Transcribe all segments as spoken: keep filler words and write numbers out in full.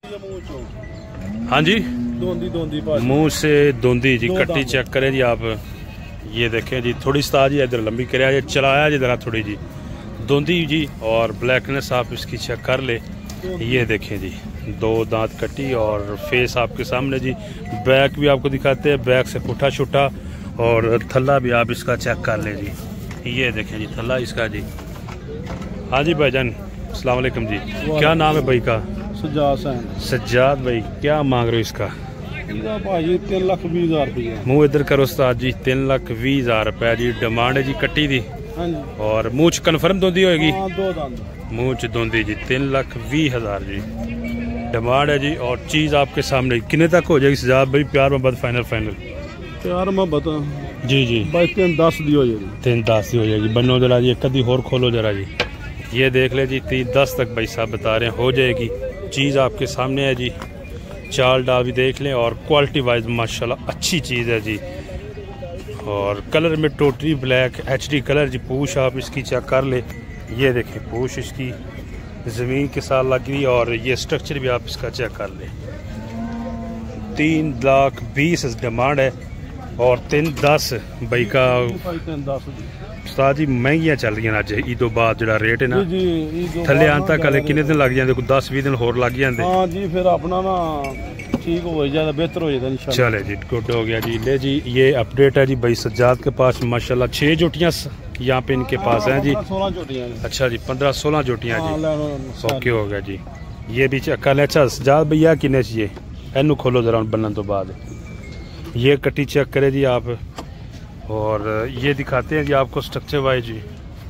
हाँ जी, दोंदी दोंदी मुंह से दोंदी जी। कट्टी चेक करें जी आप, ये देखें जी, थोड़ी सा जी इधर लंबी करे चलाया जी जरा थोड़ी जी दोंदी जी। और ब्लैकनेस आप इसकी चेक कर ले, ये देखें जी, दो दांत कट्टी और फेस आपके सामने जी। बैक भी आपको दिखाते हैं, बैक से पुठा छुटा, और थल्ला भी आप इसका चेक कर ले जी, ये देखें जी थल्ला इसका जी। हाँ जी भाईजान, अस्सलाम वालेकुम जी। क्या नाम है भाई का? सज्जाद सज्जाद भाई, क्या मांग रहे हो इसका? भाई तीन लाख बीस हजार रुपया। मुँह इधर करो उस्ताद जी, तीन लाख बीस हजार रुपया जी डिमांड है जी कट्टी दी। और मूँछ कन्फर्म दोंदी होगी? मूँछ दोंदी जी, तीन लाख बीस हजार जी डिमांड है जी। और चीज़ आपके सामने कितने तक हो जाएगी सज्जाद भाई? प्यार मोहब्बत फाइनल फाइनल प्यार मोहब्बत जी जी भाई तीन दस दी हो जाएगी। तीन दस दी हो जाएगी। बनो जरा जी, कदी होर खोलो जरा जी, ये देख ले जी, तीन दस तक भाई साहब बता रहे हैं हो जाएगी। चीज़ आपके सामने है जी, चाल डाल भी देख लें, और क्वालिटी वाइज माशाल्लाह अच्छी चीज़ है जी। और कलर में टोटली ब्लैक एचडी कलर जी। पूछ आप इसकी चेक कर ले, ये देखें पूछ इसकी ज़मीन के साथ लग गई, और ये स्ट्रक्चर भी आप इसका चेक कर ले। तीन लाख बीस डिमांड है, और तीन दस भाई का उस्ताद जी महंगियां चल रही हैं अज ईदो बाद जो रेट है ना थले आन तक हले कितने दिन लग जाते? दस भी दिन होर लग जाते। हाँ जी, फिर अपना ना ठीक हो जाए, बेहतर हो जाएगा इंशाल्लाह। चले जी, गुड हो गया जी। ले जी, ये अपडेट है जी भाई सज्जाद के पास माशाल्लाह छः जोटियाँ यहाँ पे इनके पास हैं जी। सोलह जोटियाँ। अच्छा जी, पंद्रह सोलह जोटियाँ जी, ओके हो गया जी। ये भी चेक कर लें। अच्छा सज्जाद भैया किन्ने चाहिए? इनू खोलो जरा बनने तो बाद, ये कट्टी चेक करें जी आप, और ये दिखाते हैं जी आपको स्ट्रक्चर वाइज जी।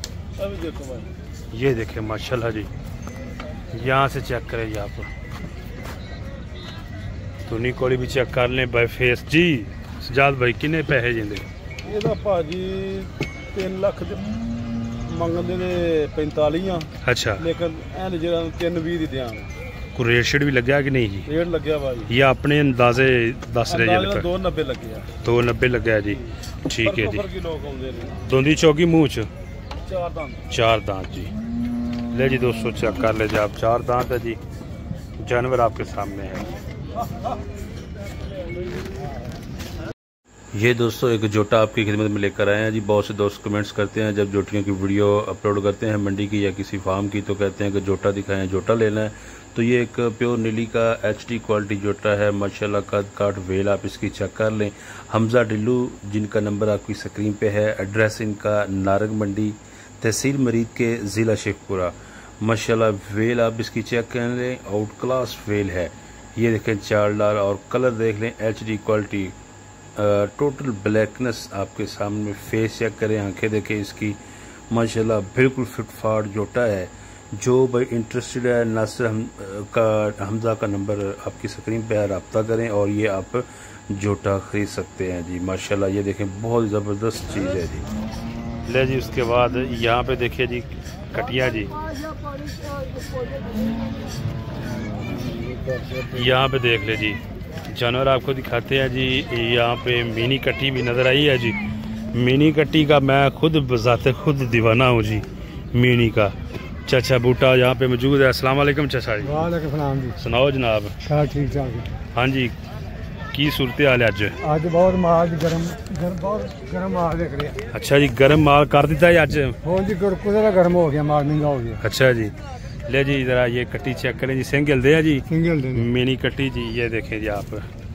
ये देखें माशाल्लाह जी, यहाँ से चेक करें जी आप, तुनी कोली भी चेक कर लें बाय फेस जी। सजाद भाई किन्ने पैसे जिंदे? ये भाजी तीन लाख मंगते ने पैंताली। अच्छा, लेकिन तीन भी दी को रेट शेट भी लग्या कि नहीं जी? रेट लग्या भाई, ये अपने अंदाजे दस रहे जी? दो नब्बे लगे। दो नब्बे लग्या जी, ठीक है जी। दोंदी चौकी मूँछ चार दांत जी। ले जी दोस्तों चेक कर ले जी आप, चार दांत है जी, जानवर आपके सामने है। ये दोस्तों एक जोटा आपकी खिदमत में लेकर आए हैं जी। बहुत से दोस्त कमेंट्स करते हैं जब जोटियों की वीडियो अपलोड करते हैं मंडी की या किसी फार्म की, तो कहते हैं कि जोटा दिखाएं, जोटा लेना है। तो ये एक प्योर नीली का एचडी क्वालिटी जोटा है माशाल्लाह, कद काट वेल आप इसकी चेक कर लें। हमजा डिल्लू जिनका नंबर आपकी स्क्रीन पे है, एड्रेस इनका नारंग मंडी, तहसील मरीद के ज़िला शेखपुरा। माशाल्लाह वेल आप इसकी चेक कर लें, आउट क्लास वेल है। ये देखें चार डाल, और कलर देख लें एचडी क्वालिटी, टोटल ब्लैकनेस आपके सामने। फेस चेक करें, आंखें देखें इसकी, माशाल्लाह बिल्कुल फिट फाट जोटा है। जो भाई इंटरेस्टेड है, नासिर हम का हमजा का नंबर आपकी स्क्रीन पे है, रब्ता करें और ये आप जोटा ख़रीद सकते हैं जी। माशाल्लाह ये देखें बहुत ज़बरदस्त चीज़ है जी। ले जी उसके बाद यहाँ पे देखिए जी कटिया जी, यहाँ पे देख ले जी जानवर आपको दिखाते हैं जी। यहाँ पे मिनी कट्टी भी नज़र आई है जी। मिनी कट्टी का मैं खुद बजाते खुद दीवाना हूँ जी, मिनी का। चाचा बूटा यहाँ पे मौजूद है। अस्सलाम वालेकुम चाचा जी। वालेकुम सलाम जी। सुनाओ जनाब। ठीक ठाक। हाँ जी, की सूरत हाल है अज? अज बहुत माल गर्म गर्म बहुत गर्म माल देख रहे हैं। अच्छा जी, गर्म माल कर दिता है अज? हाँ जी, गर्म हो गया माल, महंगा हो गया। अच्छा जी, ले जी जरा ये कट्टी चेक करें जी, सिंगल दे जी, सिंगल दे मिनी कट्टी जी। ये देखें जी आप।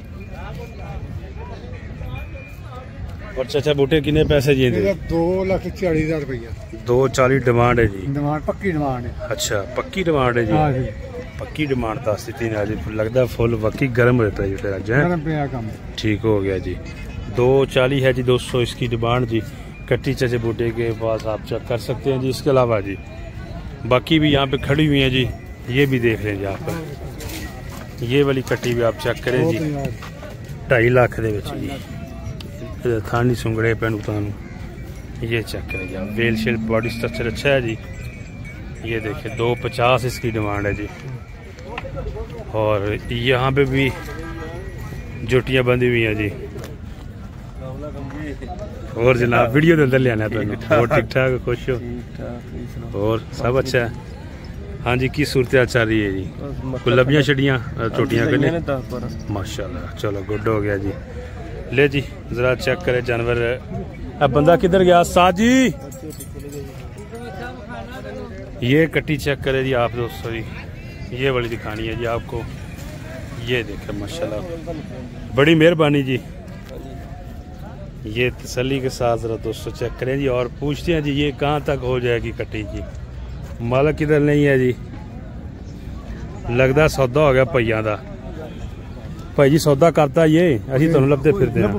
और चाचा बूटे कितने पैसे जी? दो लाख चालीस हजार रुपया। दो चालीस डिमांड है जी? डिमांड पक्की डिमांड है। अच्छा पक्की डिमांड है जी? हाँ जी, पक्की डिमांड दस दी आज लगता है फुल वकी गर्म रहता है जी अज है। ठीक हो गया जी। दो चालीस है जी दोस्तों इसकी डिमांड जी। कट्टी चाचे बूटे के पास आप चेक कर सकते हैं जी। इसके अलावा जी बाकी भी यहाँ पे खड़ी हुई हैं जी, ये भी देख लें जी आप। ये वाली कट्टी भी आप चेक करें जी, ढाई लाख दे विच जी। थानी सुंगड़े पैन उतान ये चेक करें जी आप। वेल शेल बॉडी स्ट्रक्चर अच्छा है जी। ये देखिए दो पचास इसकी डिमांड है जी। और यहाँ पे भी जोटियाँ बंधी हुई हैं जी। और जनाब वीडियो के अंदर ले आना तो और ठीक ठाक खुश हो? और सब अच्छा है? हाँ जी, की सूरत हाल चल रही है जी? कोई लबियाँ छड़ियाँ चोटियाँ करने? माशाल्लाह, चलो गुड हो गया जी। ले जी जरा चेक करे जानवर। अब बंदा किधर गया? साजी ये कट्टी चेक करे जी आप दोस्तों जी, ये वाली दिखानी है जी आपको। ये देखे माशाल्लाह, बड़ी मेहरबानी जी। ये तसल्ली के साथ जरा दोस्तों चेक करें जी और पूछते हैं जी ये कहाँ तक हो जाएगी कट्टी जी। मालक किधर नहीं है जी, लगता सौदा हो गया भैया का। भाई जी सौदा करता ये अभी तुम लभते फिरते हैं।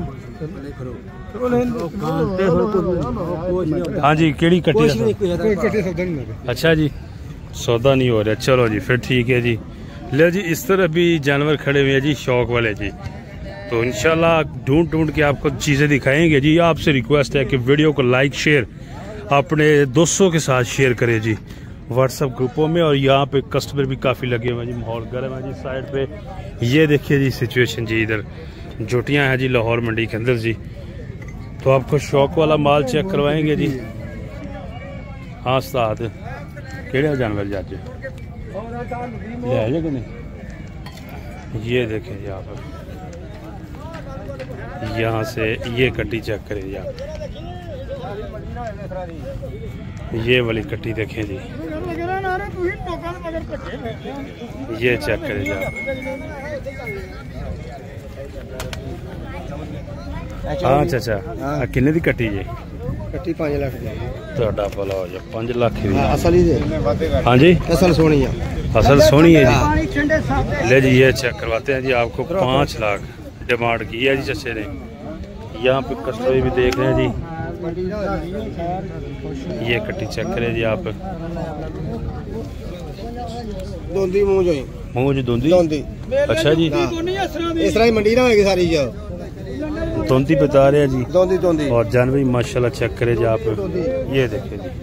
हाँ जी केड़ी कट्टी? अच्छा जी सौदा नहीं हो रहा, चलो जी फिर ठीक है जी। ले जी इस तरह भी जानवर खड़े हुए हैं जी शौक वाले जी, तो इंशाल्लाह ढूंढ ढूंढ के आपको चीज़ें दिखाएंगे जी। आपसे रिक्वेस्ट है कि वीडियो को लाइक शेयर अपने दोस्तों के साथ शेयर करें जी व्हाट्सएप ग्रुपों में। और यहाँ पे कस्टमर भी काफ़ी लगे हुए हैं जी, माहौल गर्म है जी साइड पे। ये देखिए जी सिचुएशन जी, इधर जोटियाँ हैं जी लाहौर मंडी के अंदर जी। तो आपको शौक वाला माल चेक करवाएंगे जी। हाँ उस्ताद केड़े जानवर जी अज ले कि नहीं? ये देखें जी आप, यहाँ से ये कट्टी चेक करें जी आप, ये वाली कट्टी देखें जी, ये चेक करें जी आप। हाँ अच्छा अच्छा किन्ने दी कट्टी जी? कट्टी पाँच लाख दी। ਤੁਹਾਡਾ ਭਲਾ ਹੋ ਜਾ पाँच लाख की। असल ही दे। हाँ जी असल सोनी है, असल सोनी है जी। ले जी ये चेक करवाते हैं जी आपको। पाँच लाख डिमांड की है जी चचे ने। यहाँ पे कस्टमर भी देख रहे हैं जी। ये कट्टी चेक करें जी आप। दोंदी मुंह जो मुंह जो दोंदी दोंदी अच्छा जी, इस तरह ही मंडी ना होगी सारी जो दोंदी बता रहे हैं जी। दोंदी दोंदी और जानवर माशाल्लाह चेक करें जी आप। ये देखें जी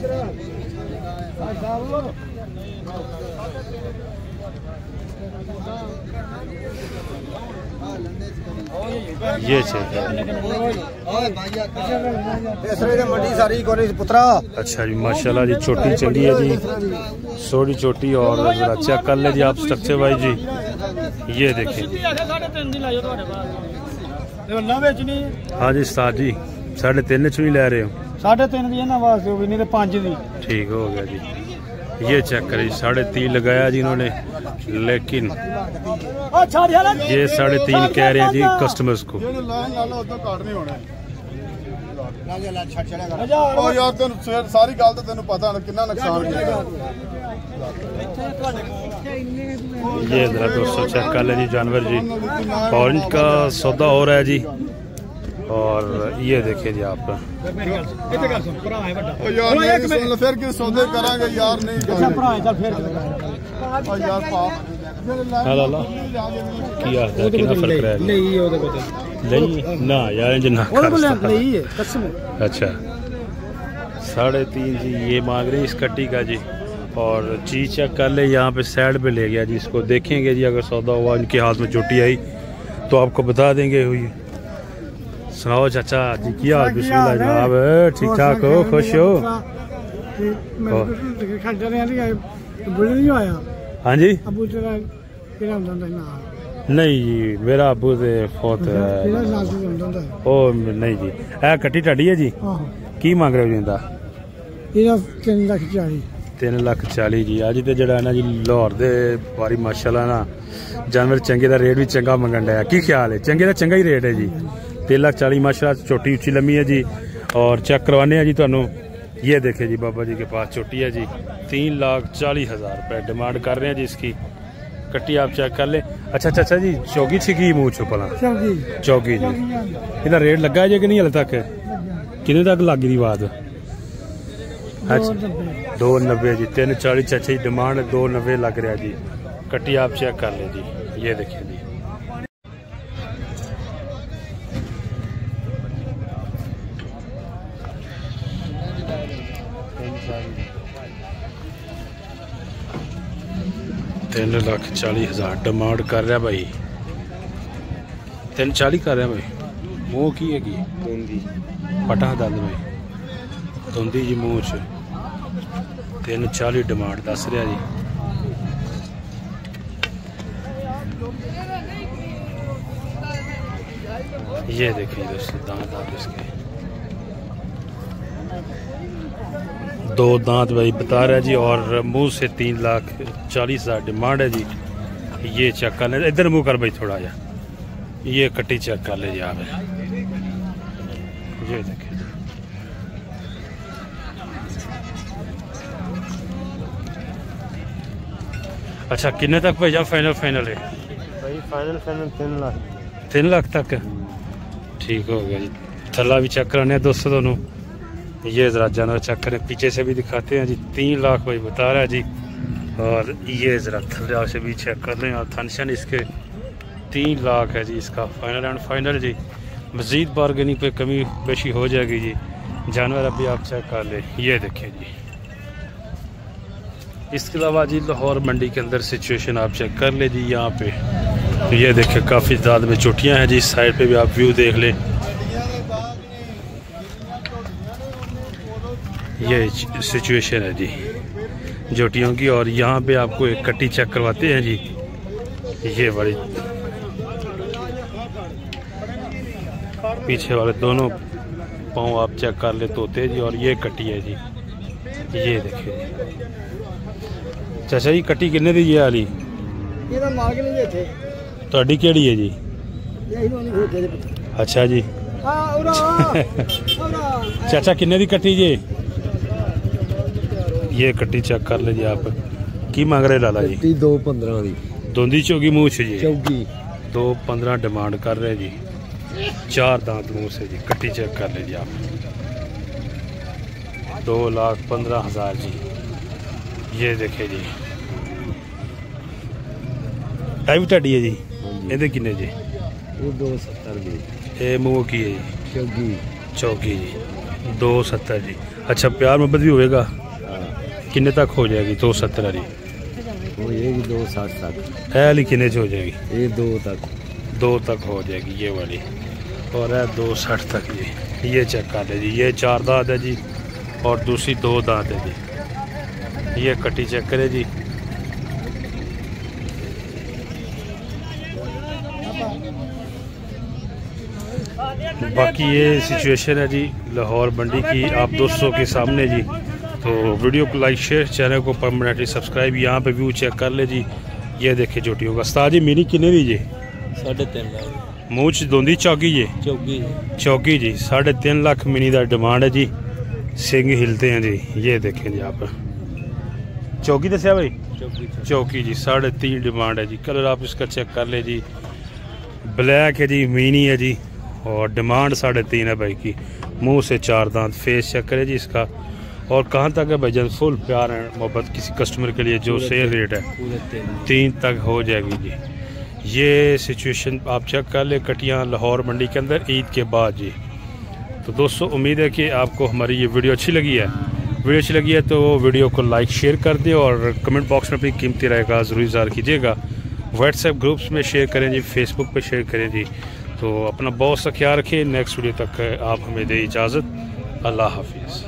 ये चेक मंडी सारी पुत्रा। अच्छा जी माशाल्लाह जी, छोटी चली है जी, सोड़ी छोटी। और जरा चेक कर ले जी आप स्ट्रक्चर भाई जी। ये देखें हाँ जी उस्ताद जी साढ़े तीन च नहीं ले रहे हो? साढ़े तीन दी ना वास्ते भी नहीं, पाँच दी। ठीक हो गया जी। ये चेक करें साढ़े तीन लगाया जी इन्होंने, लेकिन ये साढ़े तीन कह रहे हैं जी कस्टमर्स को। सारी गल तो तेन पता कितना नुकसान ये जरा दोस्तों चेक कर ले जी जानवर जी। ऑरेंज का सौदा हो रहा है जी। और ये देखिए जी आप फिर सौदे करांगे यार नहीं फर्क नहीं ना यार जिन्ना। अच्छा साढ़े तीन जी ये मांग रहे हैं इस कट्टी का जी। और चीज चेक कर ले यहाँ पे साइड पे ले गया जी, इसको देखेंगे जी। अगर सौदा हुआ इनके हाथ में चोटी आई तो आपको बता देंगे। हुई सुनाओ चाचा जी की हाल? बिस्मिल्लाह जनाब, ठीक ठाक हो, खुश हो? हाँ जी नहीं जी मेरा अबू से फौत है। ओ नहीं जी ए कट्टी ढाडी है जी। की मांग रहे हो जी? तीन लाख चाली तीन लाख चाली जी। अज तो जरा ना जी लाहौर दे बारी माशाल्लाह ना जानवर चंगे दा रेट भी चंगा मंगन डया। की ख्याल है? चंगे दा चंगा ही रेट है जी। तीन लाख चाली माशाल्लाह, छोटी उच्ची लम्बी है जी। और चेक करवाने हैं जी थानू। ये देखे जी बाबा जी के पास छोटी है जी। तीन लाख चालीस हजार रुपये डिमांड कर रहे हैं जी इसकी। कट्टी आप चेक कर ले। अच्छा अच्छा अच्छा जी चौकी छिकी मुँह छो पला चौकी जी। इधर रेट लगा है जी कि नहीं हले तक? कितने तक लग गई बात? अच्छा दो नब्बे जी। तीन चालीस चाचा जी डिमांड, दो नब्बे लग रहा जी। कट्टी आप चेक कर ले जी। ये देखिए जी तीन लाख चालीस हजार डिमांड कर रहा भाई। तीन चाली कर रहा भाई। मुँह की है पटा दंद भाई धुंदी जी मुँह च तीन चाली डिमांड दस रहा जी। ये देखिए दोस्तों दांत आप इसके दो दांत भाई बता रहा है जी, और मुंह से तीन लाख चालीस हज़ार डिमांड है जी। ये चेक कर ले, इधर मुंह कर भाई थोड़ा जा, ये कट्टी चेक कर ले जी आप। ये देखिए अच्छा किन्ने तक भाई जा फाइनल फाइनल है भाई फाइनल फाइनल तीन लाख तीन लाख तक ठीक हो गया जी। थल्ला भी चेक कराने दोस्तों दोनों, ये ज़रा जानवर चेक करें, पीछे से भी दिखाते हैं जी। तीन लाख भाई बता रहा है जी, और ये ज़रा थल्ला से भी चेक कर लें, और फंक्शन इसके तीन लाख है जी इसका फाइनल एंड फाइनल जी। मज़ीद बारगेनिंग पे कमी बेशी हो जाएगी जी। जानवर अभी आप चेक कर लें, ये देखिए जी। इसके अलावा जी लाहौर मंडी के अंदर सिचुएशन आप चेक कर ले जी। यहाँ पे ये देखिए काफ़ी ज़्यादा में चोटियाँ हैं जी। इस साइड पे भी आप व्यू देख लें, ये सिचुएशन है जी जोटियों की। और यहाँ पे आपको एक कट्टी चेक करवाते हैं जी। ये बड़ी पीछे वाले दोनों पाँव आप चेक कर ले तोते जी, और ये कट्टी है जी। ये देखिए चाचा जी कट्टी किन्ने दी है आली ਤੁਹਾਡੀ ਕਿਹੜੀ ਹੈ जी? अच्छा जी चाचा किन्ने दी कट्टी जी? ये कट्टी चेक कर ले जी आप। की मांग रहे लाला जी? दो पंद्रह दी दोंदी चौगी मुँह से जी, चौकी दो पंद्रह डिमांड कर रहे जी। चार दांत मुँह से जी, कट्टी चेक कर ले जी आप। दो लाख पंद्रह हज़ार जी। ये देखे जी टाइम ढाडी है जी। ये किन्ने जी? वो दो सत्तर दी। ये मुँह की है जी? चौकी चौकी जी, दो सत्तर जी। अच्छा प्यार मोहब्बत भी होएगा? किन्ने तक हो जाएगी? दो सत्तर वाली वो ये भी दो साठ तक। है वाली किन्ने से हो जाएगी? ये दो तक दो तक हो जाएगी ये वाली, और है दो साठ तक जी। ये चेक कर ले जी। ये चार दांत है जी, और दूसरी दो दांत है जी। ये कट्टी चेक करे जी। बाकी ये सिचुएशन है जी लाहौर मंडी की आप दोस्तों के सामने जी। तो वीडियो को लाइक शेयर, चैनल को परमानेंटली सब्सक्राइब। यहाँ पे व्यू चेक कर ले जी। ये देखे जोटियों का उस्ताद जी। मीनी किन्ने दी जी? साढ़े तीन लाख मूँह च दोंदी चौकी जी? चौकी चौकी जी। साढ़े तीन लाख मिनी का डिमांड है जी। सिंग हिलते हैं जी। ये देखें जी आप। चौकी दसिया भाई? चौकी चौकी जी। साढ़े तीन डिमांड है जी। कलर आप इसका चेक कर ले जी। ब्लैक है जी, मीनी है जी, और डिमांड साढ़े तीन है भाई की। मुंह से चार दांत। फेस चेक करे जी इसका। और कहाँ तक है भाई जब फुल प्यार है मोहब्बत किसी कस्टमर के लिए जो सेल रेट है तीन तक हो जाएगी जी। ये सिचुएशन आप चेक कर ले कटियाँ लाहौर मंडी के अंदर ईद के बाद जी। तो दोस्तों उम्मीद है कि आपको हमारी ये वीडियो अच्छी लगी है। वीडियो अच्छी लगी है तो वीडियो को लाइक शेयर कर दें, और कमेंट बॉक्स में अपनी कीमती राय का ज़रूर इज़हार कीजिएगा। व्हाट्सएप ग्रुप्स में शेयर करें जी, फेसबुक पे शेयर करें जी। तो अपना बहुत सा ख्याल रखें। नेक्स्ट वीडियो तक आप हमें दें इजाज़त। अल्लाह हाफिज़।